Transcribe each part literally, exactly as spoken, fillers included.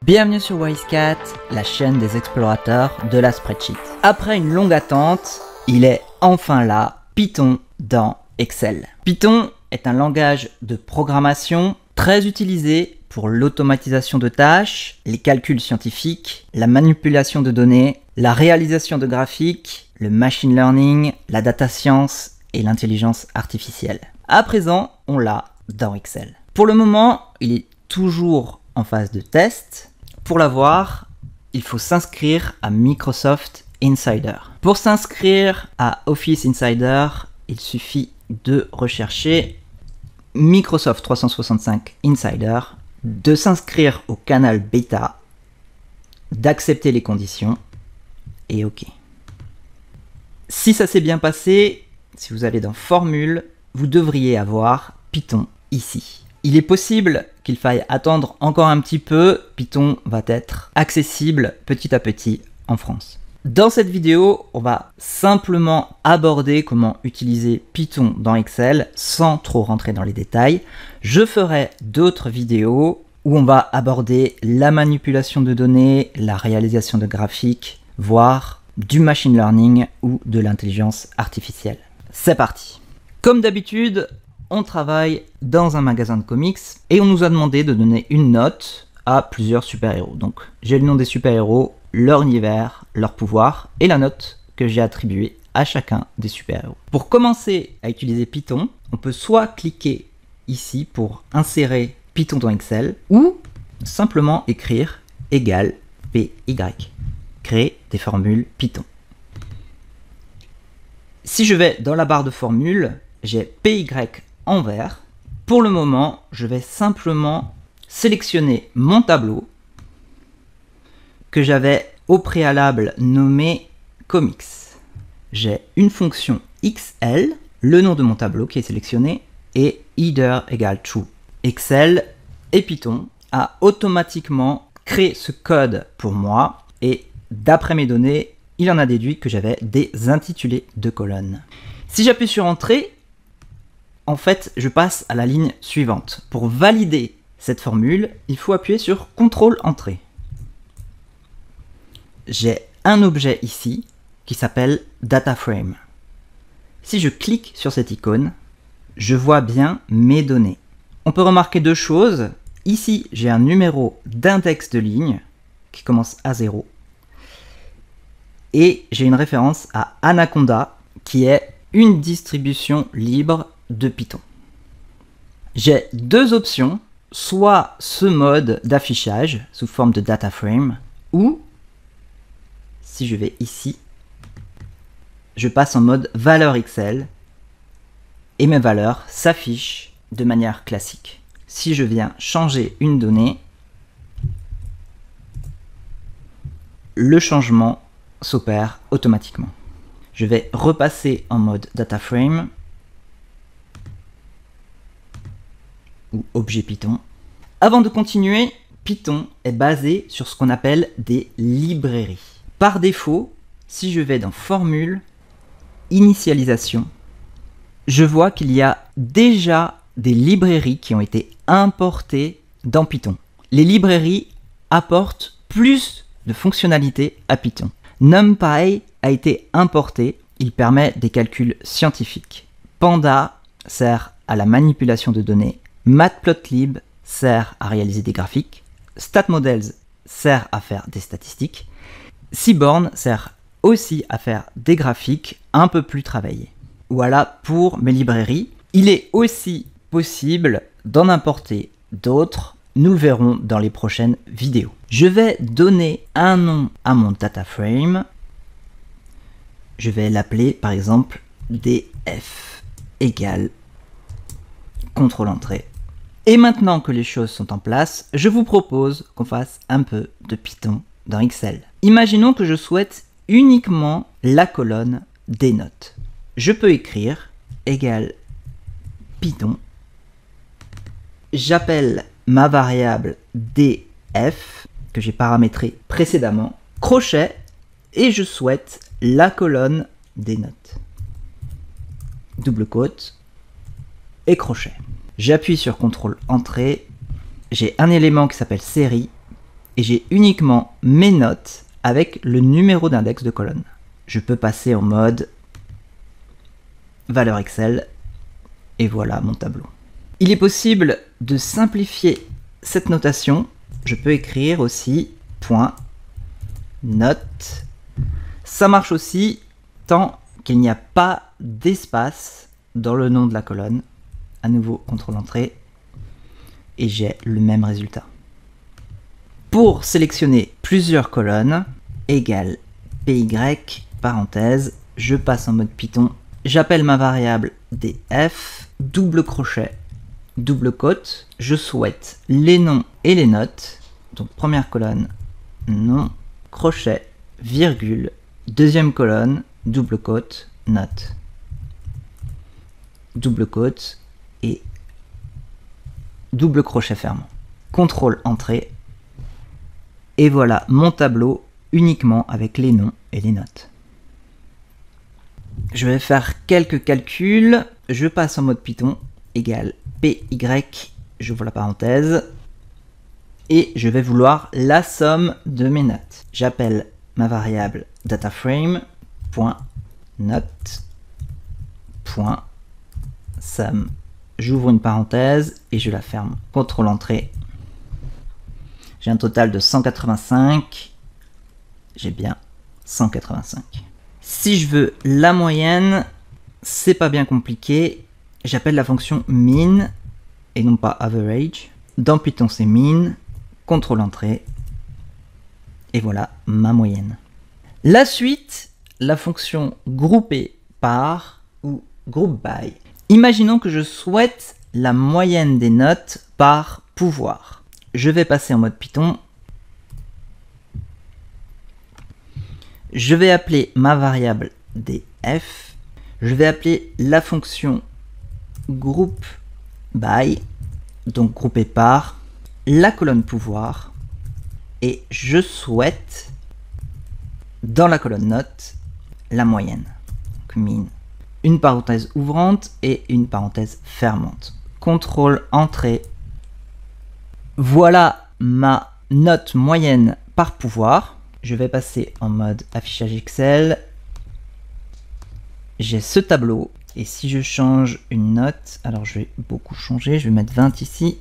Bienvenue sur Wisecat, la chaîne des explorateurs de la spreadsheet. Après une longue attente, il est enfin là, Python dans Excel. Python est un langage de programmation très utilisé pour l'automatisation de tâches, les calculs scientifiques, la manipulation de données, la réalisation de graphiques, le machine learning, la data science et l'intelligence artificielle. À présent, on l'a dans Excel. Pour le moment, il est toujours en phase de test. Pour l'avoir, il faut s'inscrire à Microsoft Insider. Pour s'inscrire à Office Insider, il suffit de rechercher Microsoft trois cent soixante-cinq Insider, de s'inscrire au canal bêta, d'accepter les conditions et OK. Si ça s'est bien passé, si vous allez dans Formule, vous devriez avoir Python ici. Il est possible qu'il faille attendre encore un petit peu. Python va être accessible petit à petit en France. Dans cette vidéo, on va simplement aborder comment utiliser Python dans Excel sans trop rentrer dans les détails. Je ferai d'autres vidéos où on va aborder la manipulation de données, la réalisation de graphiques, voire du machine learning ou de l'intelligence artificielle. C'est parti. Comme d'habitude, on travaille dans un magasin de comics et on nous a demandé de donner une note à plusieurs super-héros. Donc j'ai le nom des super-héros, leur univers, leur pouvoir et la note que j'ai attribuée à chacun des super-héros. Pour commencer à utiliser Python, on peut soit cliquer ici pour insérer Python dans Excel ou simplement écrire égal P Y. Créer des formules Python. Si je vais dans la barre de formules, j'ai P Y en vert. Pour le moment, je vais simplement sélectionner mon tableau que j'avais au préalable nommé comics. J'ai une fonction X L, le nom de mon tableau qui est sélectionné, et either égale true. Excel et Python a automatiquement créé ce code pour moi et d'après mes données, il en a déduit que j'avais des intitulés de colonnes. Si j'appuie sur Entrée, en fait, je passe à la ligne suivante. Pour valider cette formule, il faut appuyer sur contrôle Entrée. J'ai un objet ici qui s'appelle DataFrame. Si je clique sur cette icône, je vois bien mes données. On peut remarquer deux choses. Ici, j'ai un numéro d'index de ligne qui commence à zéro. Et j'ai une référence à Anaconda qui est une distribution libre de Python. J'ai deux options, soit ce mode d'affichage sous forme de data frame, ou si je vais ici, je passe en mode valeur Excel et mes valeurs s'affichent de manière classique. Si je viens changer une donnée, le changement s'opère automatiquement. Je vais repasser en mode data frame ou objet Python. Avant de continuer, Python est basé sur ce qu'on appelle des librairies. Par défaut, si je vais dans Formule, Initialisation, je vois qu'il y a déjà des librairies qui ont été importées dans Python. Les librairies apportent plus de fonctionnalités à Python. NumPy a été importé, il permet des calculs scientifiques. Panda sert à la manipulation de données. Matplotlib sert à réaliser des graphiques. StatModels sert à faire des statistiques. Seaborn sert aussi à faire des graphiques un peu plus travaillés. Voilà pour mes librairies. Il est aussi possible d'en importer d'autres. Nous le verrons dans les prochaines vidéos. Je vais donner un nom à mon data frame. Je vais l'appeler par exemple D F égale contrôle entrée. Et maintenant que les choses sont en place, je vous propose qu'on fasse un peu de Python dans Excel. Imaginons que je souhaite uniquement la colonne des notes. Je peux écrire égale Python. J'appelle ma variable df que j'ai paramétrée précédemment, crochet, et je souhaite la colonne des notes. Double quote et crochet. J'appuie sur contrôle entrée, j'ai un élément qui s'appelle série et j'ai uniquement mes notes avec le numéro d'index de colonne. Je peux passer en mode valeur Excel et voilà mon tableau. Il est possible de simplifier cette notation. Je peux écrire aussi point note. Ça marche aussi tant qu'il n'y a pas d'espace dans le nom de la colonne. À nouveau, contrôle entrée et j'ai le même résultat. Pour sélectionner plusieurs colonnes, égale py, parenthèse, je passe en mode Python, j'appelle ma variable df, double crochet, double quote, je souhaite les noms et les notes, donc première colonne, nom, crochet, virgule, deuxième colonne, double quote, note, double quote et double crochet fermant. Contrôle entrée. Et voilà mon tableau uniquement avec les noms et les notes. Je vais faire quelques calculs. Je passe en mode Python, égale py, j'ouvre la parenthèse, et je vais vouloir la somme de mes notes. J'appelle ma variable dataframe.note.sum. J'ouvre une parenthèse et je la ferme. Contrôle entrée. J'ai un total de cent quatre-vingt-cinq. J'ai bien cent quatre-vingt-cinq. Si je veux la moyenne, c'est pas bien compliqué. J'appelle la fonction min et non pas average. Dans Python, c'est min. Contrôle entrée. Et voilà ma moyenne. La suite, la fonction grouper par ou group by. Imaginons que je souhaite la moyenne des notes par pouvoir. Je vais passer en mode Python. Je vais appeler ma variable df. Je vais appeler la fonction group by, donc groupé par, la colonne pouvoir. Et je souhaite, dans la colonne note, la moyenne. Donc min. Une parenthèse ouvrante et une parenthèse fermante. Contrôle entrée. Voilà ma note moyenne par pouvoir. Je vais passer en mode affichage Excel. J'ai ce tableau. Et si je change une note, alors je vais beaucoup changer, je vais mettre vingt ici.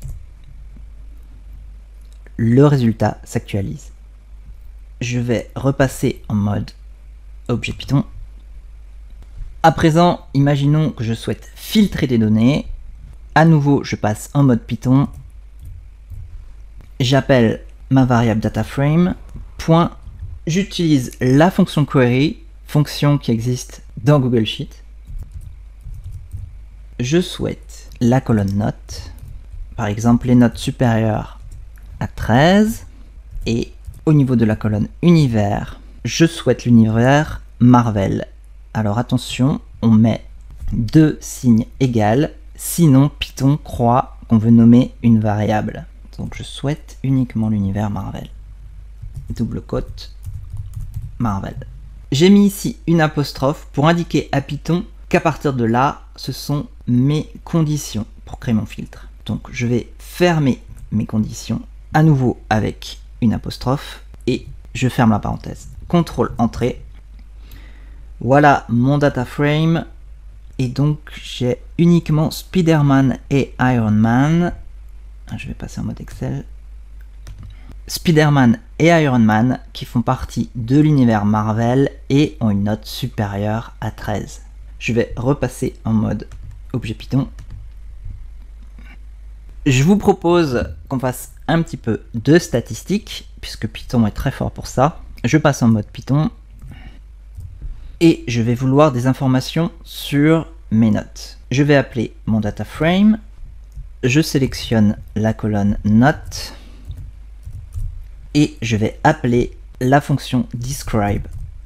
Le résultat s'actualise. Je vais repasser en mode objet Python. À présent, imaginons que je souhaite filtrer des données. À nouveau, je passe en mode Python. J'appelle ma variable dataframe. Point. J'utilise la fonction query, fonction qui existe dans Google Sheet. Je souhaite la colonne notes, par exemple les notes supérieures à treize. Et au niveau de la colonne univers, je souhaite l'univers Marvel. Alors attention, on met deux signes égales, sinon Python croit qu'on veut nommer une variable. Donc je souhaite uniquement l'univers Marvel. Double quote, Marvel. J'ai mis ici une apostrophe pour indiquer à Python qu'à partir de là, ce sont mes conditions pour créer mon filtre. Donc je vais fermer mes conditions à nouveau avec une apostrophe et je ferme la parenthèse. Contrôle entrée. Voilà mon data frame. Et donc j'ai uniquement Spider-Man et Iron Man. Je vais passer en mode Excel. Spider-Man et Iron Man qui font partie de l'univers Marvel et ont une note supérieure à treize. Je vais repasser en mode objet Python. Je vous propose qu'on fasse un petit peu de statistiques puisque Python est très fort pour ça. Je passe en mode Python. Et je vais vouloir des informations sur mes notes. Je vais appeler mon data frame. Je sélectionne la colonne notes. Et je vais appeler la fonction describe.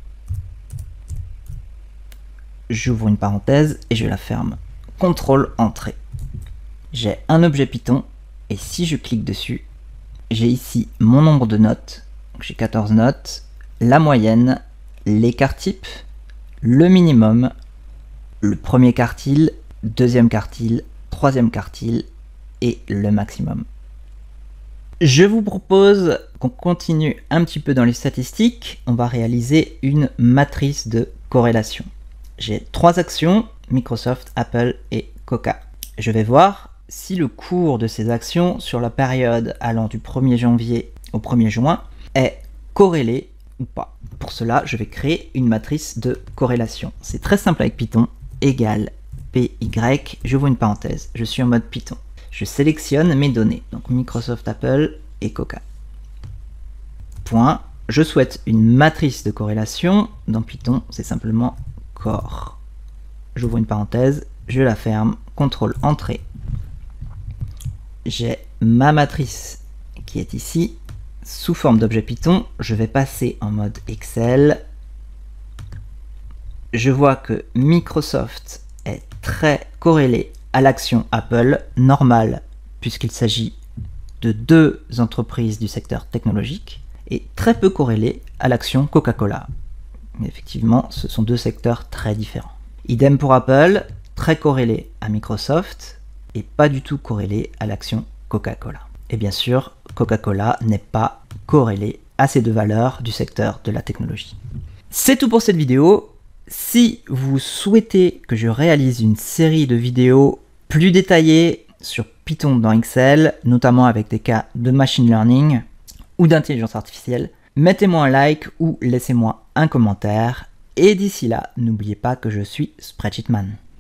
J'ouvre une parenthèse et je la ferme. Contrôle entrée. J'ai un objet Python et si je clique dessus, j'ai ici mon nombre de notes. J'ai quatorze notes, la moyenne, les quartiles, le minimum, le premier quartile, deuxième quartile, troisième quartile et le maximum. Je vous propose qu'on continue un petit peu dans les statistiques. On va réaliser une matrice de corrélation. J'ai trois actions, Microsoft, Apple et Coca. Je vais voir si le cours de ces actions sur la période allant du premier janvier au premier juin est corrélé ou pas. Pour cela, je vais créer une matrice de corrélation. C'est très simple avec Python, égale P Y, j'ouvre une parenthèse, je suis en mode Python. Je sélectionne mes données, donc Microsoft, Apple et Coca. Point. Je souhaite une matrice de corrélation. Dans Python, c'est simplement cor. J'ouvre une parenthèse, je la ferme, contrôle entrée. J'ai ma matrice qui est ici, sous forme d'objet Python. Je vais passer en mode Excel. Je vois que Microsoft est très corrélé à l'action Apple, normale, puisqu'il s'agit de deux entreprises du secteur technologique, et très peu corrélé à l'action Coca-Cola. Effectivement, ce sont deux secteurs très différents. Idem pour Apple, très corrélé à Microsoft, et pas du tout corrélé à l'action Coca-Cola. Et bien sûr, Coca-Cola n'est pas corrélé à ces deux valeurs du secteur de la technologie. C'est tout pour cette vidéo. Si vous souhaitez que je réalise une série de vidéos plus détaillées sur Python dans Excel, notamment avec des cas de machine learning ou d'intelligence artificielle, mettez-moi un like ou laissez-moi un commentaire. Et d'ici là, n'oubliez pas que je suis Spreadsheetman.